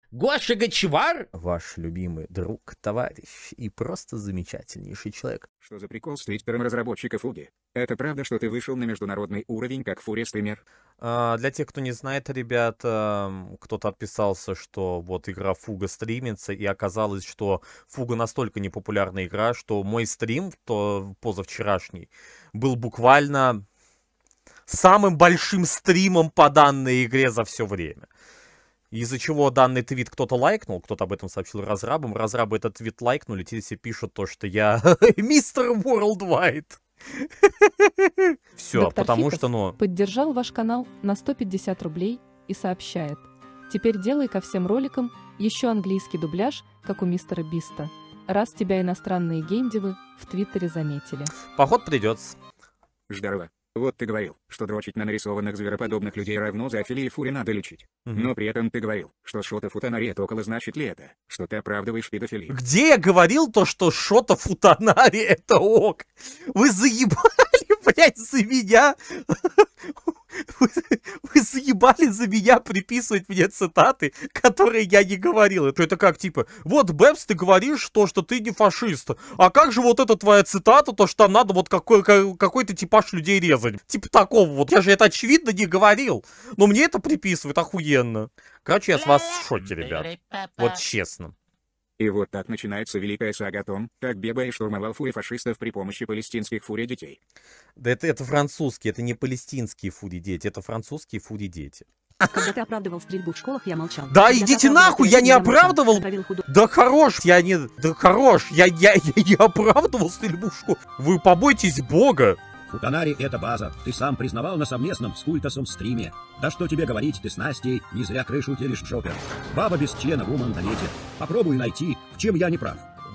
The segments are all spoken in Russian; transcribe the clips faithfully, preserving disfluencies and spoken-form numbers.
Гоша Гачевар? Ваш любимый друг, товарищ и просто замечательнейший человек. Что за прикол с твиттером разработчика Фуги? Это правда, что ты вышел на международный уровень как фурия-стример? А, для тех, кто не знает, ребят, кто-то отписался, что вот игра Фуга стримится, и оказалось, что Фуга настолько непопулярная игра, что мой стрим, то позавчерашний, был буквально самым большим стримом по данной игре за все время. Из-за чего данный твит кто-то лайкнул, кто-то об этом сообщил разрабам, разрабы этот твит лайкнули, теперь все пишут то, что я мистер Worldwide. Все, потому что, ну... поддержал ваш канал на сто пятьдесят рублей и сообщает: теперь делай ко всем роликам еще английский дубляж, как у мистера Биста, раз тебя иностранные геймдевы в твиттере заметили. Поход придется. Здорово. Вот ты говорил, что дрочить на нарисованных звероподобных людей равно зоофилии фури надо лечить. Угу. Но при этом ты говорил, что шота футанари это около, значит ли это, что ты оправдываешь педофилию? Где я говорил то, что шота футанари это ок? Вы заебали, блядь, за меня? Вы, вы заебали за меня приписывать мне цитаты, которые я не говорил. Это, это как, типа, вот, Бэбс, ты говоришь то, что ты не фашист. А как же вот эта твоя цитата, то, что там надо вот какой, какой-то типаж людей резать? Типа такого вот. Я же это очевидно не говорил. Но мне это приписывают охуенно. Короче, я с вас в шоке, ребят. Вот честно. И вот так начинается великая сага о том, как Бебай штурмовал фури фашистов при помощи палестинских фури детей. Да это, это французские, это не палестинские фури дети, это французские фури дети. Когда ты оправдывал стрельбу в школах, я молчал. Да Когда идите нахуй, я не оправдывал. Да хорош, я не... Да хорош, я, я, я не оправдывал стрельбу в школу. Вы побойтесь бога. Футанари — это база. Ты сам признавал на совместном с Культасом стриме. Да что тебе говорить, ты с Настей не зря крышу телишь в жопе. Баба без члена в умом налете. Попробуй найти, в чем я не прав.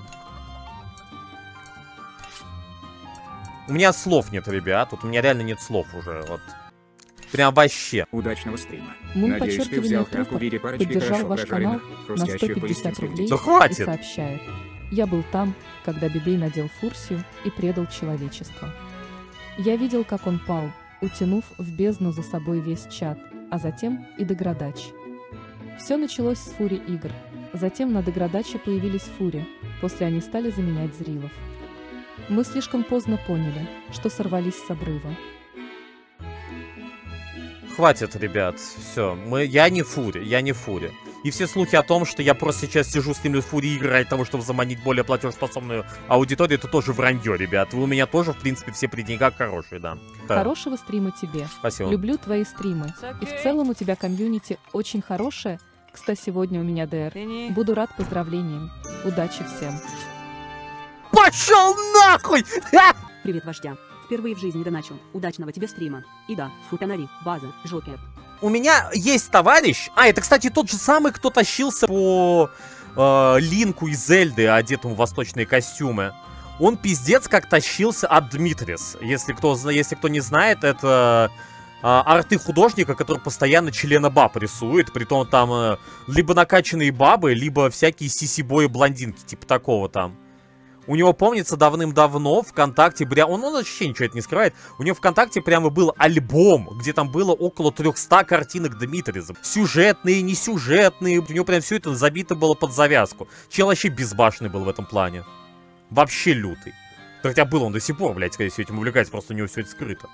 У меня слов нет, ребят. Вот у меня реально нет слов уже. Вот. Прям вообще. Удачного стрима. Мун, Надеюсь, ты взял подчеркивание хавку в виде парочки поддержал хорошо ваш канал прожаренных, на сто хрустящих пятьдесят палестинских рублей детей. Да хватит. и сообщает: я был там, когда Бибей надел фурсию и предал человечество. Я видел, как он пал, утянув в бездну за собой весь чат, а затем и Деградач. Все началось с фури игр, затем на Деградаче появились фури, после они стали заменять зрилов. Мы слишком поздно поняли, что сорвались с обрыва. Хватит, ребят. Все. Мы... Я не фури, я не фури. И все слухи о том, что я просто сейчас сижу, стримлю фури игры ради того, чтобы заманить более платежеспособную аудиторию, это тоже вранье, ребят. Вы у меня тоже, в принципе, все при деньгах хорошие, да. Хорошего стрима тебе. Спасибо. Люблю твои стримы. И в целом у тебя комьюнити очень хорошее. Кстати, сегодня у меня ДР. Буду рад поздравлениям. Удачи всем. Пошел нахуй! Привет, вождя. Впервые в жизни доначу. Удачного тебе стрима. И да, футанари, база, жопер. У меня есть товарищ. А, это, кстати, тот же самый, кто тащился по э, Линку из Зельды, одетому в восточные костюмы. Он пиздец как тащился от Дмитрис. Если кто, если кто не знает, это э, арты художника, который постоянно члена баб рисует. Притом там э, либо накачанные бабы, либо всякие сиси-бои блондинки, типа такого там. У него, помнится, давным-давно ВКонтакте, бля, он, он вообще ничего это не скрывает, у него ВКонтакте прямо был альбом, где там было около трехсот картинок Дмитриза. Сюжетные, несюжетные, у него прям все это забито было под завязку. Чел вообще безбашенный был в этом плане. Вообще лютый. Хотя был он до сих пор, блядь, скорее всего, этим увлекается, просто у него все это скрыто.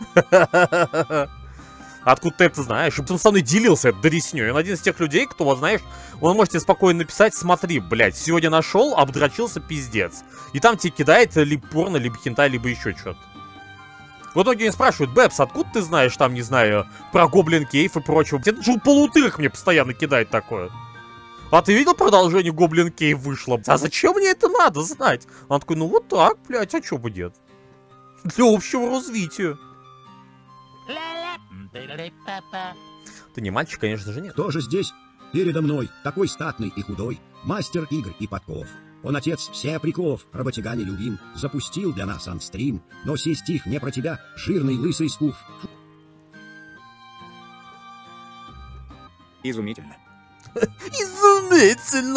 Откуда ты это знаешь? Он со мной делился этой дореснёй. Он один из тех людей, кто, вот знаешь, он может тебе спокойно написать: смотри, блядь, сегодня нашел, обдрочился, пиздец. И там тебе кидает либо порно, либо хентай, либо еще что-то. В итоге они спрашивают: Бэбс, откуда ты знаешь, там, не знаю, про Гоблин Кейв и прочего? Это же у полутырых мне постоянно кидает такое. А ты видел продолжение Гоблин Кейв вышло? А зачем мне это надо знать? Он такой: ну вот так, блядь, а чё бы нет? Для общего развития. Ты не мальчик, конечно же, нет. Кто же здесь передо мной, такой статный и худой, мастер игр и подков? Он отец всех приколов, работяга нелюбим, запустил для нас анстрим, но сей стих не про тебя, жирный лысый скуф. Изумительно. Изумительно!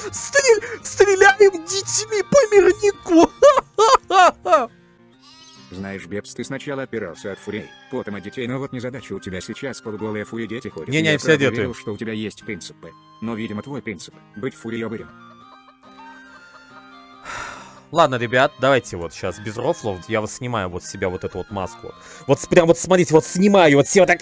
Стрель... Стреляем детьми по мирнику! Знаешь, Бепс, ты сначала отпирался от фурей, потом от детей, но вот незадача, у тебя сейчас полуголые фури дети ходят. Не, не, Я все правда одеты. верил, что у тебя есть принципы. Но, видимо, твой принцип — быть фуриёбырем. Ладно, ребят, давайте вот сейчас без рофлов. Я вот снимаю вот с себя вот эту вот маску. Вот с- прям вот смотрите, вот снимаю вот все вот так.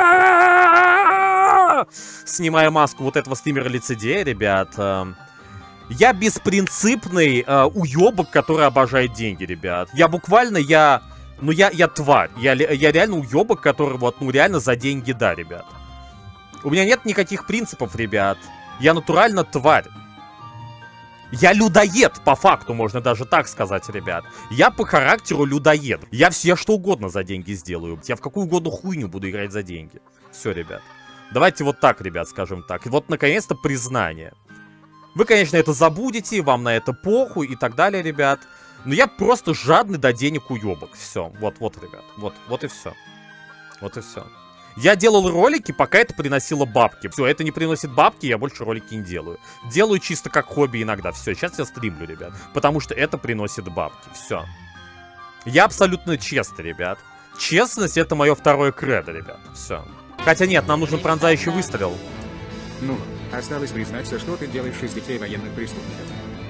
Снимаю маску вот этого стримера лицедея, ребят. Эм, Я беспринципный э, уебок, который обожает деньги, ребят. Я буквально, я... Ну, я, я тварь. Я, ле- я реально уебок, который вот, ну, реально за деньги, да, ребят. У меня нет никаких принципов, ребят. Я натурально тварь. Я людоед, по факту, можно даже так сказать, ребят. Я по характеру людоед. Я все что угодно за деньги сделаю. Я в какую угодно хуйню буду играть за деньги. Все, ребят. Давайте вот так, ребят, скажем так. И вот, наконец-то, признание. Вы, конечно, это забудете, вам на это похуй и так далее, ребят. Но я просто жадный до денег уебок. Все, вот, вот, ребят. Вот, вот и все. Вот и все. Я делал ролики, пока это приносило бабки. Все, это не приносит бабки, я больше ролики не делаю. Делаю чисто как хобби иногда. Все, сейчас я стримлю, ребят. Потому что это приносит бабки. Все. Я абсолютно честный, ребят. Честность — это мое второе кредо, ребят. Все. Хотя нет, нам нужен пронзающий выстрел. Ну, осталось признаться, что ты делаешь из детей военных преступников.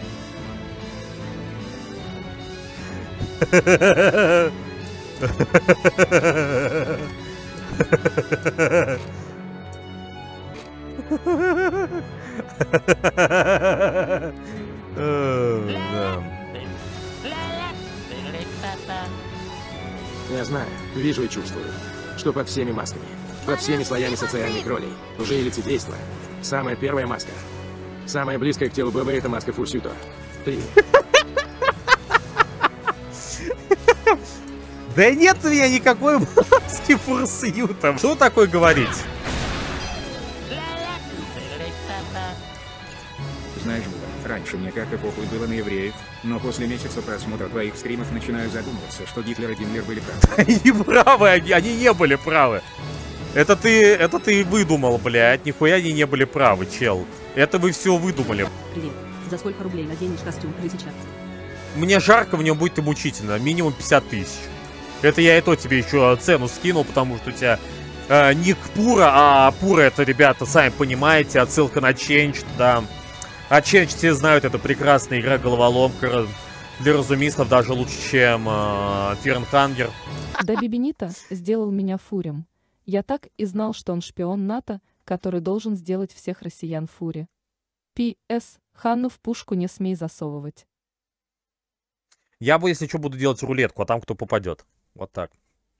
Я знаю, вижу и чувствую, что под всеми масками, под всеми слоями социальных ролей, уже и лицедейство. Самая первая маска. Самая близкая к телу ББ — это маска Фурсюто. Ты. Да нет у меня никакой маски фурсьюта. Что такое говорить? Знаешь, Буба, раньше мне как-то похуй было на евреев, но после месяца просмотра твоих стримов начинаю задумываться, что Гитлер и Гиммлер были правы. Они правы, они, они не были правы. Это ты, это ты выдумал, блядь. Нихуя они не были правы, чел. Это вы все выдумали. Привет. За сколько рублей наденешь костюм крысы сейчас? Мне жарко в нем будет и мучительно. Минимум пятьдесят тысяч. Это я и то тебе еще цену скинул, потому что у тебя э, ник Пура, а Пура это, ребята, сами понимаете, отсылка на Changed, да. А Changed все знают, это прекрасная игра-головоломка. Для разумистов даже лучше, чем э, Фернхангер. Да Бибинита сделал меня фурем. Я так и знал, что он шпион НАТО, который должен сделать всех россиян фури. Пи эс. Ханну в пушку не смей засовывать. Я бы, если что, буду делать рулетку, а там кто попадет. Вот так.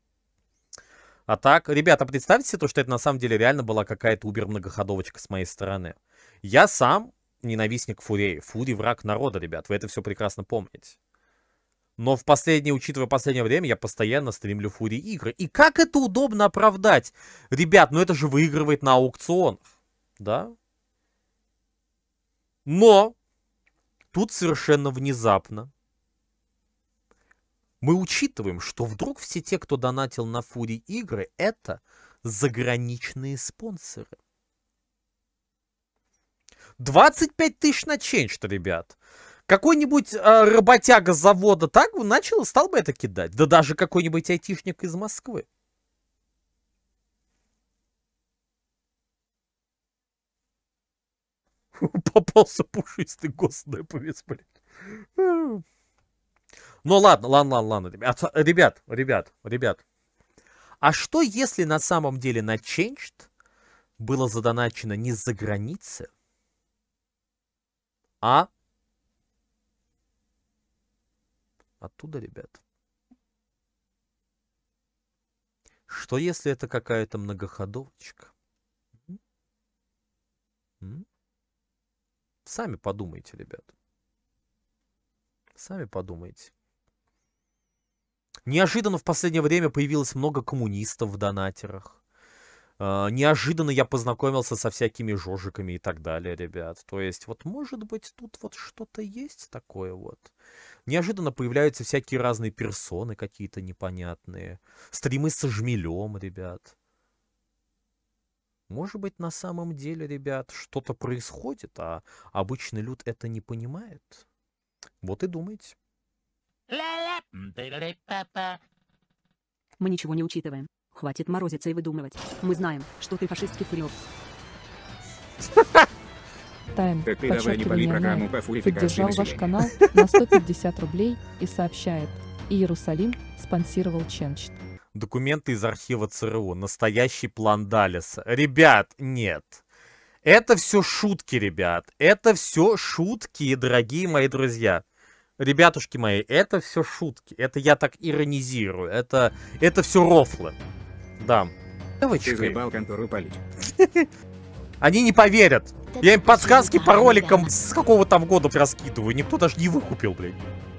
А так, ребята, представьте себе то, что это на самом деле реально была какая-то убер-многоходовочка с моей стороны. Я сам ненавистник фурей. Фури — враг народа, ребят. Вы это все прекрасно помните. Но в последнее, учитывая последнее время, я постоянно стримлю фури игры. И как это удобно оправдать? Ребят, ну это же выигрывает на аукционах. Да? Но тут совершенно внезапно мы учитываем, что вдруг все те, кто донатил на фури игры, это заграничные спонсоры. двадцать пять тысяч на Changed, ребят. Какой-нибудь э, работяга с завода так бы начал, стал бы это кидать. Да даже какой-нибудь айтишник из Москвы. Попался пушистый госдеповец, блядь. Ну ладно, ладно, ладно, ладно, ребят, ребят, ребят, ребят. А что если на самом деле на Changed было задоначено не за границы, а оттуда, ребят? Что если это какая-то многоходовочка? М? М? Сами подумайте, ребят. Сами подумайте. Неожиданно в последнее время появилось много коммунистов в донатерах. Uh, неожиданно я познакомился со всякими жожиками и так далее, ребят. То есть, вот, может быть, тут вот что-то есть такое вот. Неожиданно появляются всякие разные персоны какие-то непонятные. Стримы со жмелем, ребят. Может быть, на самом деле, ребят, что-то происходит, а обычный люд это не понимает. Вот и думайте. Мы ничего не учитываем. Хватит морозиться и выдумывать. Мы знаем, что ты фашистский фурёв. Тайм, Так ты давай не пали подчеркивание программу Найт, по фурификации поддержал ваш населения. канал на сто пятьдесят рублей и сообщает, Иерусалим спонсировал Ченчт. Документы из архива ЦРУ. Настоящий план Даллеса. Ребят, нет. Это все шутки, ребят. Это все шутки, дорогие мои друзья. Ребятушки мои, это все шутки. Это я так иронизирую. Это, это все рофлы. Да. Ты Девочки, заебал контору палить. они не поверят. Я им подсказки по роликам с какого там года раскидываю. Никто даже не выкупил, блядь.